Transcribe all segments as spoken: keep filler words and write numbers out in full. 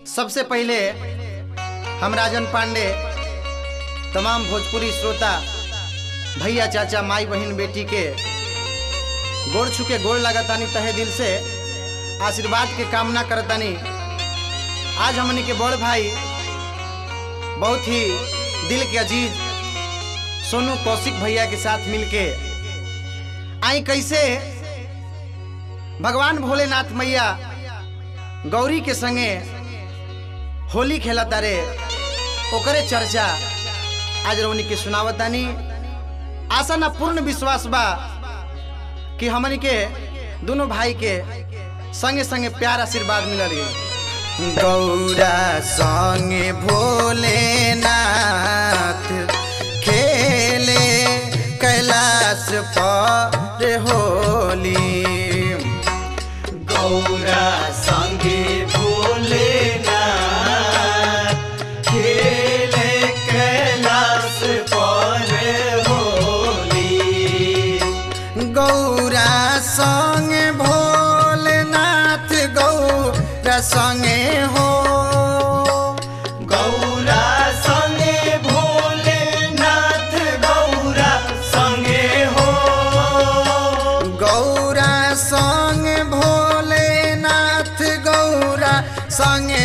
सबसे पहले हम राजन पांडे तमाम भोजपुरी श्रोता भैया चाचा माई बहन बेटी के गोड़ छुके गोड़ लगातानी तहे दिल से आशीर्वाद के कामना करतानी। आज हमनी के बड़ भाई बहुत ही दिल के अजीज सोनू कौशिक भैया के साथ मिलके आई कैसे भगवान भोलेनाथ मैया गौरी के संगे होली खेला तारे ओकरे चर्चा आज रौनी के सुनावतानी। आशा ना पूर्ण विश्वास बा कि हमनी के दोनों भाई के संगे संगे प्यार आशीर्वाद मिलल। गौरा संगे भोलेनाथ खेले कैलाश पर होली। गौरा संगे भोलेनाथ खेले कैलाश पर होली। गौरा संगे भोलेनाथ गौरा संगे हो। गौरा संगे भोलेनाथ गौरा संगे हो। गौरा संगे भोलेनाथ गौरा संगे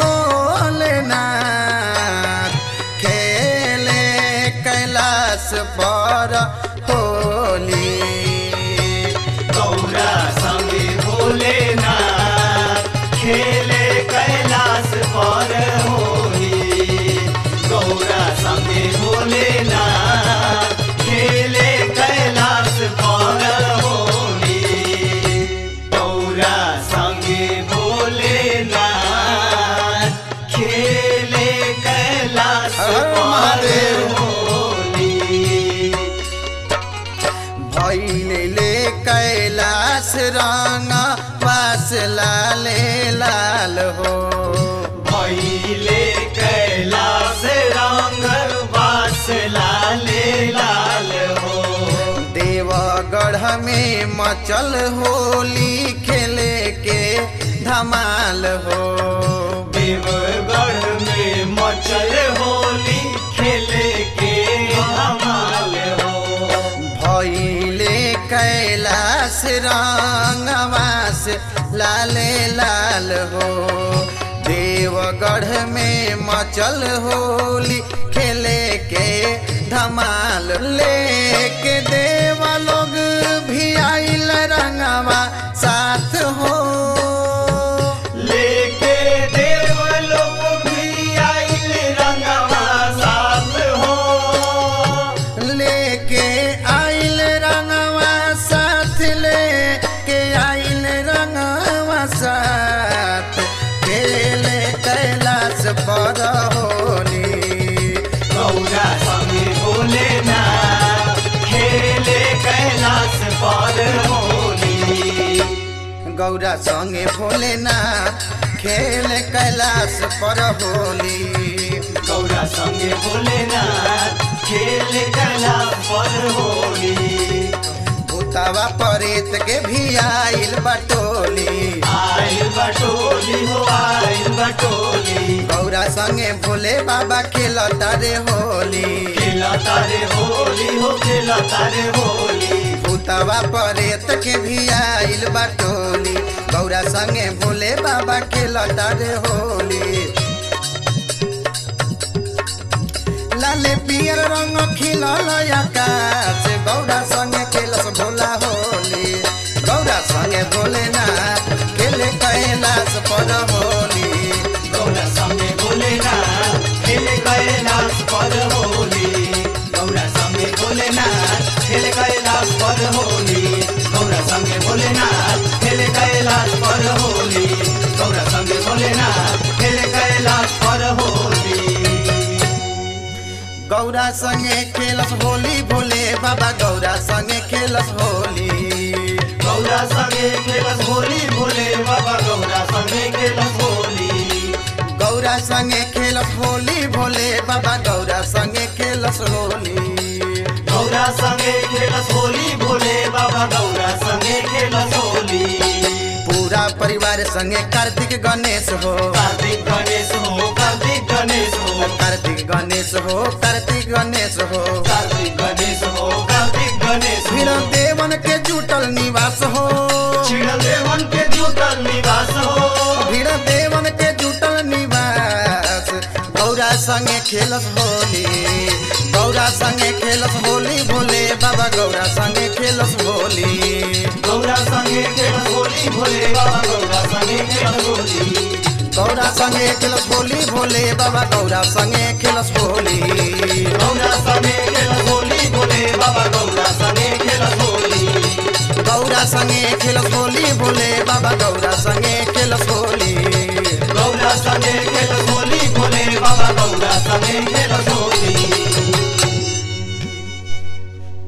भोलेनाथ खेले कैलाश पर होली। गौरा संगे भोलेनाथ खेले कैलाश पर होली। गौरा संगे भोलेनाथ खेले कैलाश पर होली। गौरा संगे भोलेनाथ खेले कैलाश पर होली। भैले कैलाश रंग पास लाले लाल हो। भैले कैलाश रंग बास लाले लाल हो। देवगढ़ में मचल होली खेले के धमाल हो। देवगढ़ में मचल होली खेले के धमाल हो। भैले कैलाश रंगवास लाले लाल हो। देवगढ़ में मचल होली खेले के धमाल। लेके देव लोग भी आइल रंगवा साथ हो। लेके देव लोग भी आइल रंगवा साथ हो। लेके आइल रंगवा साथ लेके आइल रंगवा साथ खेले कैलाश पर होली। गौरा संगे भोलेनाथ खेले कैलाश पर होली। गौरा संगे भोलेनाथ खेले कैलाश पर होली। गौरा संगे भोलेनाथ खेले कैलाश पर होली। भूतावा परेत के भी आइल बटोली। आइल बटोली हो आइल बटोली। गौरा संगे भोले बाबा खेलता रे होली। खेलता रे होली हो खेलता रे होली। भूतावा परेत के भी आइल बटोली। गौरा संगे भोले बाबा खेलता रे होली। लाले पियर रंग खिलल आकाश गौरा संगे खेलस भोला होली। गौरा संगे भोलेनाथ खेले कैलाश पर होली। गौरा संगे भोलेनाथ खेले कैलाश पर होली। गौरा संगे भोलेनाथ खेले कैलाश पर होली। गौरा संगे भोलेनाथ खेले कैलाश पर होली। गौरा संगे भोलेनाथ खेले कैलाश पर होली। गौरा संगे खेलस होली भोले बाबा गौरा संगे खेलस होली। गौरा संगे खेलस होली भोले बाबा गौरा संगे खेलस होली। गौरा संगे खेलस होली भोले बाबा गौरा संगे खेलस होली। गौरा संगे खेलस होली भोले बाबा गौरा संगे खेलस होली। पूरा परिवार संगे कार्तिक गणेश हो। कार्तिक गणेश हो कार्तिक गणेश हो कार्तिक गणेश हो कार्तिक गणेश फिर हो देवन के जुटल निवास हो छिड़ देवन के जुटल निवास हो फिर देवन के जुटल निवास गौरा संगे खेलस होली गौरा संगे खेलस होली भोले बाबा गौरा संगे खेलस होली गौरा संगे खेलस होली भोले बाबा गौरा संगे खेलस होली गौरा संगे खेलस होली भोले बाबा गौरा संगे खेलस होली गौरा संगे खेलस होली भोले बाबा गौरा संगे खेलस होली गौरा संगे खेलस होली भोले बाबा गौरा संगे खेलस होली गौरा संगे खेलस होली भोले बाबा गौरा संगे खेलस